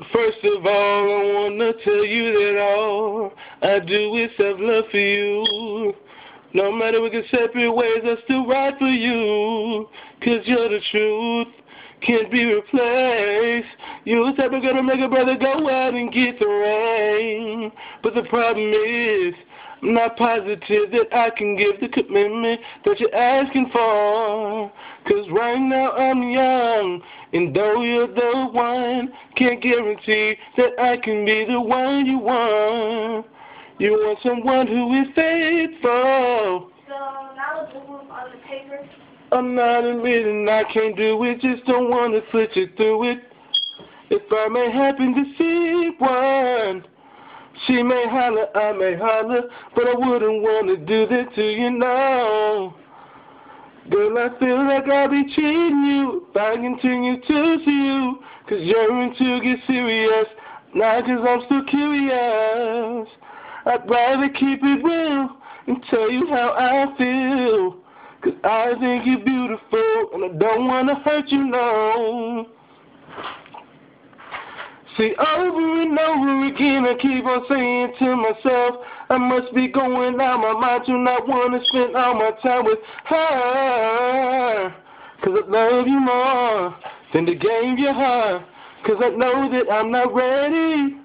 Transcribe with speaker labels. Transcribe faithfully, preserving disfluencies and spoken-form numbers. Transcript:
Speaker 1: First of all, I wanna tell you that all I do is self-love for you. No matter we get separate ways, I still ride for you. Cause you're the truth, can't be replaced. You're the type of girl to make a brother go out and get the rain. But the problem is, I'm not positive that I can give the commitment that you're asking for. Cause right now I'm young, and though you're the one, can't guarantee that I can be the one you want. You want someone who is faithful.
Speaker 2: So now let's move on the paper.
Speaker 1: I'm not admitting I can't do it, just don't want to put you through it. If I may happen to see one, she may holler, I may holler, but I wouldn't want to do that to you now. Girl, I feel like I'll be cheating you if I continue to see you. Cause you're into get serious, not cause I'm still curious. I'd rather keep it real and tell you how I feel. Cause I think you're beautiful and I don't want to hurt you, no. See, over and over again I keep on saying to myself, I must be going out my mind to not want to spend all my time with her. Cause I love you more than to gain your heart. Cause I know that I'm not ready